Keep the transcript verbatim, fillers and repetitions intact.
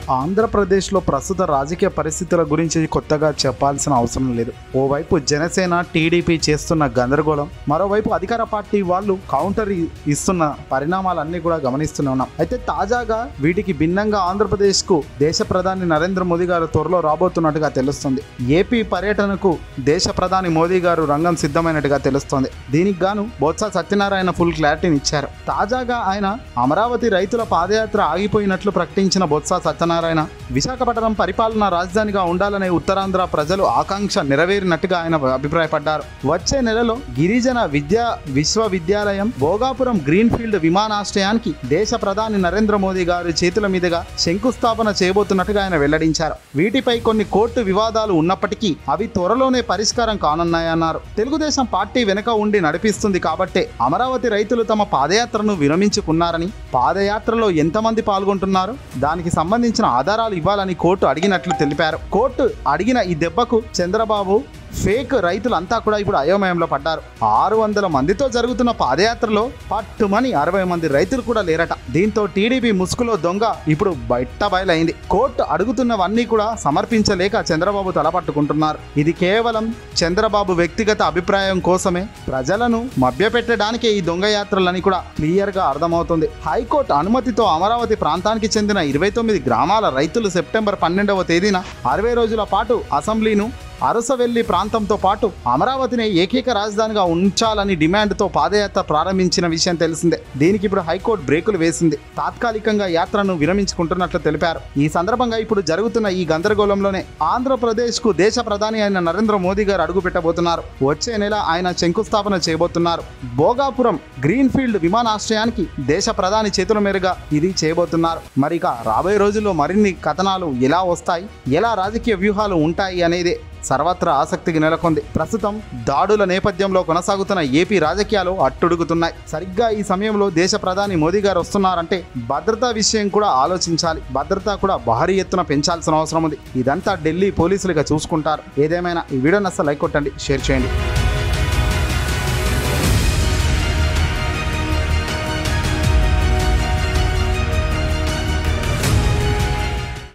ఆంధ్రప్రదేశ్లో ప్రస్తుత రాజకీయ పరిస్థితుల గురించి కొత్తగా చెప్పాల్సిన అవసరం లేదు. ఓవైపు జనసేన టీడీపీ చేస్తున్న గందరగోళం, మరోవైపు అధికార పార్టీ వాళ్ళు కౌంటర్ ఇస్తున్న పరిణామాలన్నీ కూడా గమనిస్తూనే ఉన్నాం. అయితే తాజాగా వీటికి భిన్నంగా ఆంధ్రప్రదేశ్కు దేశ ప్రధాని నరేంద్ర మోదీ గారు త్వరలో రాబోతున్నట్టుగా తెలుస్తుంది. ఏపీ పర్యటనకు దేశ ప్రధాని మోదీ గారు రంగం సిద్ధమైనట్టుగా తెలుస్తోంది. దీనికి గాను బొత్స సత్యనారాయణ ఫుల్ క్లారిటీని ఇచ్చారు. తాజాగా ఆయన అమరావతి రైతుల పాదయాత్ర ఆగిపోయినట్లు ప్రకటించిన బొత్స సత్యనారాయణ విశాఖపట్నం పరిపాలనా రాజధానిగా ఉండాలనే ఉత్తరాంధ్ర ప్రజలు ఆకాంక్ష నెరవేరినట్టుగా ఆయన అభిప్రాయపడ్డారు. వచ్చే నెలలో గిరిజన విద్యా విశ్వవిద్యాలయం భోగాపురం గ్రీన్ఫీల్డ్ విమానాశ్రయానికి దేశ ప్రధాని నరేంద్ర మోదీ గారి చేతుల మీదుగా శంకుస్థాపన చేయబోతున్నట్టుగా ఆయన వెల్లడించారు. వీటిపై కొన్ని కోర్టు వివాదాలు ఉన్నప్పటికీ అవి త్వరలోనే పరిష్కారం కానున్నాయన్నారు. తెలుగుదేశం పార్టీ వెనుక ఉండి నడిపిస్తుంది కాబట్టే అమరావతి రైతులు తమ పాదయాత్రను విరమించుకున్నారని, పాదయాత్రలో ఎంతమంది పాల్గొంటున్నారు దానికి సంబంధించిన ఆధారాలు ఇవ్వాలని కోర్టు అడిగినట్లు తెలిపారు. కోర్టు అడిగిన ఈ దెబ్బకు చంద్రబాబు ఫేక్ రైతులంతా కూడా ఇప్పుడు అయోమయంలో పడ్డారు. ఆరు వందల మందితో జరుగుతున్న పాదయాత్రలో పట్టుమని అరవై మంది రైతులు కూడా లేరట. దీంతో టీడీపీ ముసుగులో దొంగ ఇప్పుడు బయట బయలైంది. కోర్టు అడుగుతున్నవన్నీ కూడా సమర్పించలేక చంద్రబాబు తలపట్టుకుంటున్నారు. ఇది కేవలం చంద్రబాబు వ్యక్తిగత అభిప్రాయం కోసమే, ప్రజలను మభ్యపెట్టడానికే ఈ దొంగ యాత్రలని కూడా క్లియర్ గా అర్థమవుతుంది. హైకోర్టు అనుమతితో అమరావతి ప్రాంతానికి చెందిన ఇరవై తొమ్మిది గ్రామాల రైతులు సెప్టెంబర్ పన్నెండవ తేదీన అరవై రోజుల పాటు అసెంబ్లీను అరసవెల్లి ప్రాంతంతో పాటు అమరావతిని ఏకైక రాజధానిగా ఉంచాలని డిమాండ్తో పాదయాత్ర ప్రారంభించిన విషయం తెలిసిందే. దీనికి ఇప్పుడు హైకోర్టు బ్రేకులు వేసింది. తాత్కాలికంగా యాత్రను విరమించుకుంటున్నట్లు తెలిపారు. ఈ సందర్భంగా ఇప్పుడు జరుగుతున్న ఈ గందరగోళంలోనే ఆంధ్రప్రదేశ్కు దేశ ప్రధాని అయిన నరేంద్ర మోదీ గారు అడుగు పెట్టబోతున్నారు. వచ్చే నెల ఆయన శంకుస్థాపన చేయబోతున్నారు. భోగాపురం గ్రీన్ఫీల్డ్ విమానాశ్రయానికి దేశ ప్రధాని చేతుల మీదుగా ఇది చేయబోతున్నారు. మరి ఇక రాబోయే రోజుల్లో మరిన్ని కథనాలు ఎలా వస్తాయి, ఎలా రాజకీయ వ్యూహాలు ఉంటాయి అనేది సర్వత్రా ఆసక్తికి నెలకొంది. ప్రస్తుతం దాడుల నేపథ్యంలో కొనసాగుతున్న ఏపీ రాజకీయాలు అట్టుడుగుతున్నాయి. సరిగ్గా ఈ సమయంలో దేశ ప్రధాని మోదీ గారు వస్తున్నారంటే భద్రతా విషయం కూడా ఆలోచించాలి. భద్రత కూడా భారీ ఎత్తున పెంచాల్సిన అవసరం ఉంది. ఇదంతా ఢిల్లీ పోలీసులుగా చూసుకుంటారు. ఏదేమైనా ఈ వీడియోని అసలు లైక్ కొట్టండి, షేర్ చేయండి.